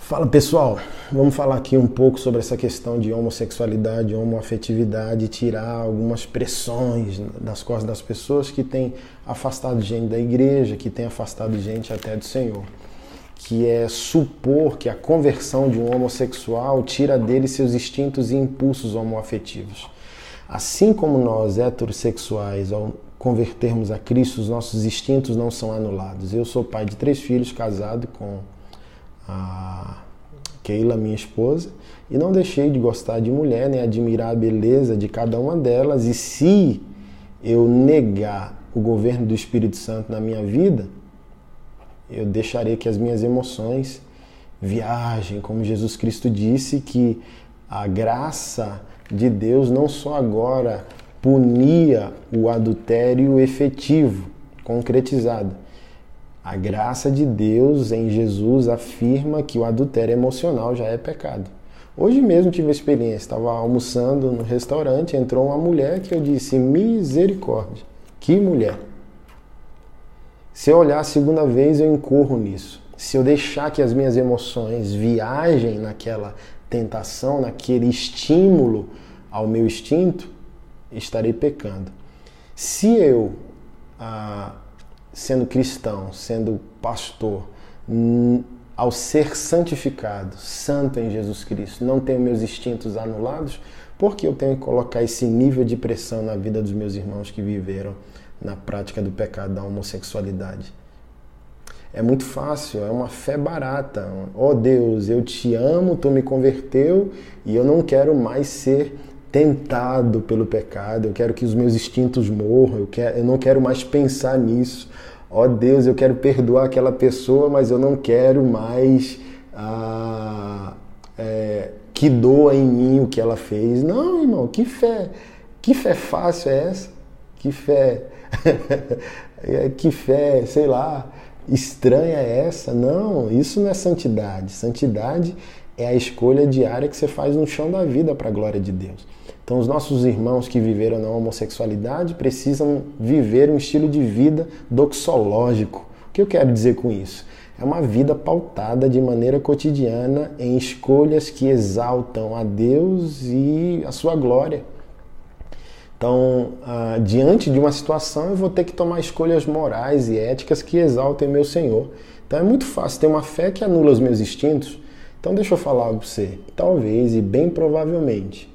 Fala pessoal, vamos falar aqui um pouco sobre essa questão de homossexualidade, homoafetividade, tirar algumas pressões das costas das pessoas que têm afastado gente da igreja, que têm afastado gente até do Senhor. Que é supor que a conversão de um homossexual tira dele seus instintos e impulsos homoafetivos. Assim como nós, heterossexuais, ao convertermos a Cristo, os nossos instintos não são anulados. Eu sou pai de 3 filhos, casado com a Keila, minha esposa, e não deixei de gostar de mulher, nem admirar a beleza de cada uma delas. E se eu negar o governo do Espírito Santo na minha vida, eu deixarei que as minhas emoções viajem, como Jesus Cristo disse, que a graça de Deus não só agora punia o adultério efetivo, concretizado. A graça de Deus em Jesus afirma que o adultério emocional já é pecado. Hoje mesmo tive a experiência, estava almoçando no restaurante, entrou uma mulher que eu disse, misericórdia, que mulher. Se eu olhar a segunda vez, eu incorro nisso. Se eu deixar que as minhas emoções viajem naquela tentação, naquele estímulo ao meu instinto, estarei pecando. Se eu, sendo cristão, sendo pastor, ao ser santificado, santo em Jesus Cristo, não tenho meus instintos anulados, por que eu tenho que colocar esse nível de pressão na vida dos meus irmãos que viveram na prática do pecado da homossexualidade? É muito fácil, é uma fé barata. Oh Deus, eu te amo, tu me converteu e eu não quero mais ser tentado pelo pecado, eu quero que os meus instintos morram, eu não quero mais pensar nisso. Oh Deus, eu quero perdoar aquela pessoa, mas eu não quero mais que doa em mim o que ela fez. Não, irmão, que fé fácil é essa? Que fé, sei lá, estranha é essa? Não, isso não é santidade. Santidade é a escolha diária que você faz no chão da vida para a glória de Deus. Então, os nossos irmãos que viveram na homossexualidade precisam viver um estilo de vida doxológico. O que eu quero dizer com isso? É uma vida pautada de maneira cotidiana em escolhas que exaltam a Deus e a sua glória. Então, diante de uma situação, eu vou ter que tomar escolhas morais e éticas que exaltem meu Senhor. Então, é muito fácil ter uma fé que anula os meus instintos. Então, deixa eu falar para você. Talvez, e bem provavelmente,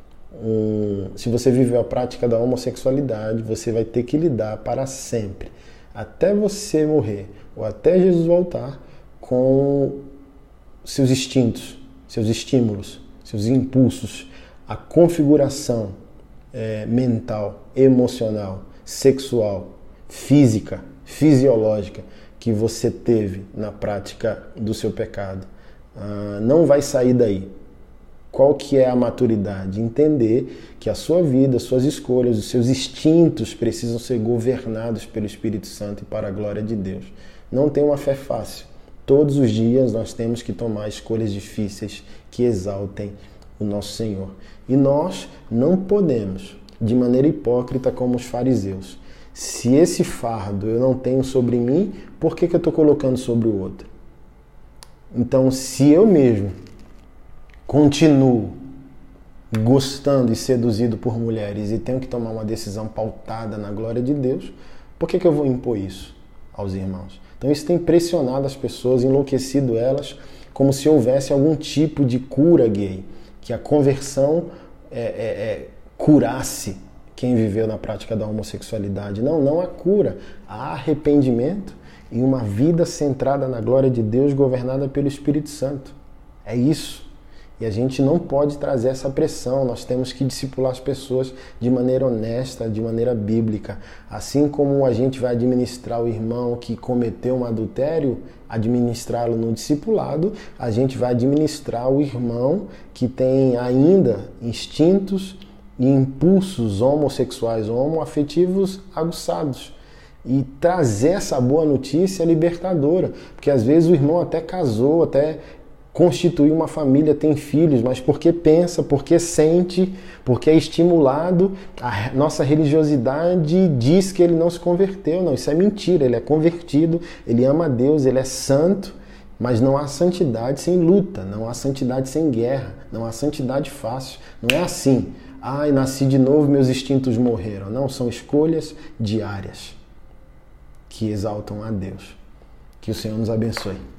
se você viveu a prática da homossexualidade, você vai ter que lidar para sempre, até você morrer, ou até Jesus voltar, com seus instintos, seus estímulos, seus impulsos, a configuração mental, emocional, sexual, física, fisiológica que você teve na prática do seu pecado. Não vai sair daí. Qual que é a maturidade? Entender que a sua vida, suas escolhas, os seus instintos precisam ser governados pelo Espírito Santo e para a glória de Deus. Não tem uma fé fácil. Todos os dias nós temos que tomar escolhas difíceis que exaltem o nosso Senhor. E nós não podemos, de maneira hipócrita como os fariseus. Se esse fardo eu não tenho sobre mim, por que eu estou colocando sobre o outro? Então, se eu mesmo continuo gostando e seduzido por mulheres e tenho que tomar uma decisão pautada na glória de Deus, por que eu vou impor isso aos irmãos? Então isso tem pressionado as pessoas, enlouquecido elas, como se houvesse algum tipo de cura gay, que a conversão curasse quem viveu na prática da homossexualidade. Não há cura, há arrependimento e uma vida centrada na glória de Deus, governada pelo Espírito Santo. É isso. E a gente não pode trazer essa pressão, nós temos que discipular as pessoas de maneira honesta, de maneira bíblica. Assim como a gente vai administrar o irmão que cometeu um adultério, administrá-lo no discipulado, a gente vai administrar o irmão que tem ainda instintos e impulsos homossexuais, homoafetivos aguçados. E trazer essa boa notícia libertadora, porque às vezes o irmão até casou, até constituir uma família, tem filhos, mas porque pensa, porque sente, porque é estimulado, a nossa religiosidade diz que ele não se converteu. Não, isso é mentira, ele é convertido, ele ama a Deus, ele é santo Mas não há santidade sem luta, não há santidade sem guerra, não há santidade fácil. Não é assim, ai, nasci de novo, meus instintos morreram. Não, são escolhas diárias que exaltam a Deus. Que o Senhor nos abençoe.